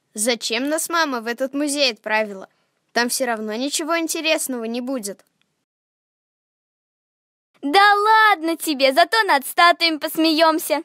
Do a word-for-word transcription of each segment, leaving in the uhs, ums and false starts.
Зачем нас мама в этот музей отправила? Там все равно ничего интересного не будет. Да ладно тебе, зато над статуями посмеемся.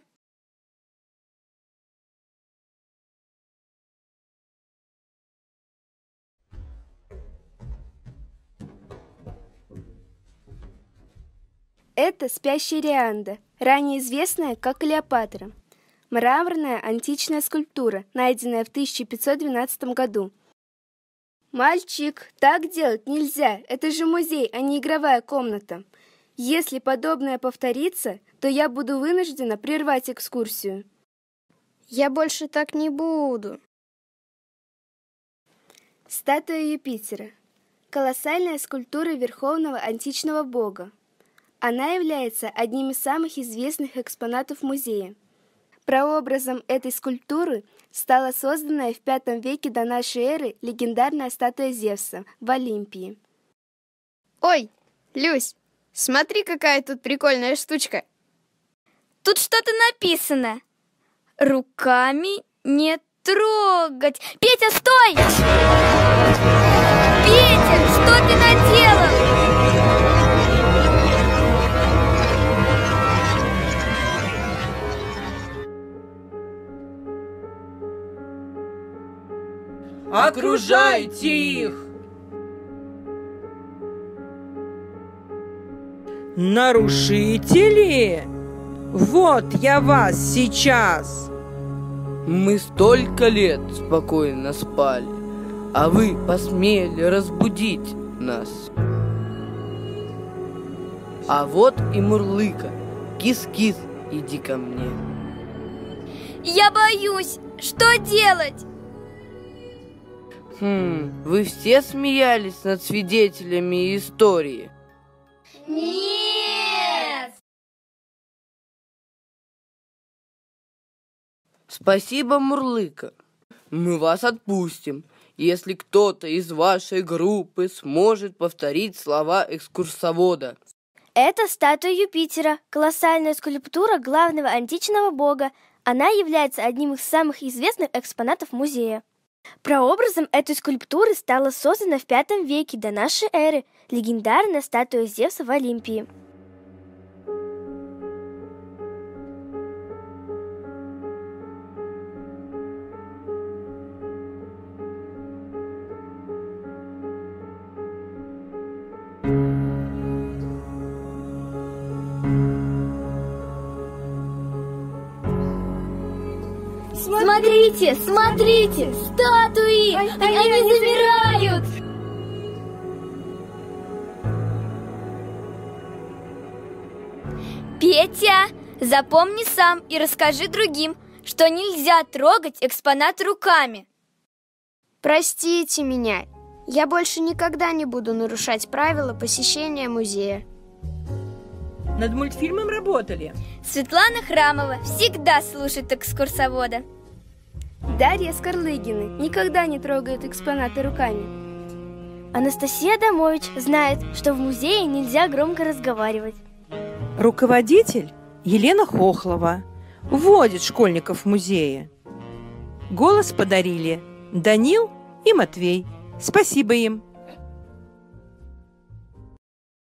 Это спящая Рианда, ранее известная как Клеопатра. Мраморная античная скульптура, найденная в тысяча пятьсот двенадцатом году. «Мальчик, так делать нельзя, это же музей, а не игровая комната. Если подобное повторится, то я буду вынуждена прервать экскурсию». Я больше так не буду. Статуя Юпитера. Колоссальная скульптура верховного античного бога. Она является одним из самых известных экспонатов музея. Прообразом этой скульптуры стала созданная в пятом веке до нашей эры легендарная статуя Зевса в Олимпии. Ой, Люсь, смотри, какая тут прикольная штучка. Тут что-то написано. Руками не трогать. Петя, стой! Петя, что ты наделал? Окружайте их! Нарушители? Вот я вас сейчас! Мы столько лет спокойно спали, а вы посмели разбудить нас. А вот и Мурлыка. Кис-кис, иди ко мне. Я боюсь. Что делать? Хм, вы все смеялись над свидетелями истории? Нет! Спасибо, Мурлыка. Мы вас отпустим, если кто-то из вашей группы сможет повторить слова экскурсовода. Это статуя Юпитера, колоссальная скульптура главного античного бога. Она является одним из самых известных экспонатов музея. Прообразом этой скульптуры стала создана в пятом веке до нашей эры легендарная статуя Зевса в Олимпии. Смотрите, смотрите, статуи! Они, они замирают! Петя, запомни сам и расскажи другим, что нельзя трогать экспонат руками. Простите меня, я больше никогда не буду нарушать правила посещения музея. Над мультфильмом работали. Светлана Храмова всегда слушает экскурсовода. Дарья Скорлыгина никогда не трогает экспонаты руками. Анастасия Адамович знает, что в музее нельзя громко разговаривать. Руководитель Елена Хохлова вводит школьников в музее. Голос подарили Данил и Матвей. Спасибо им.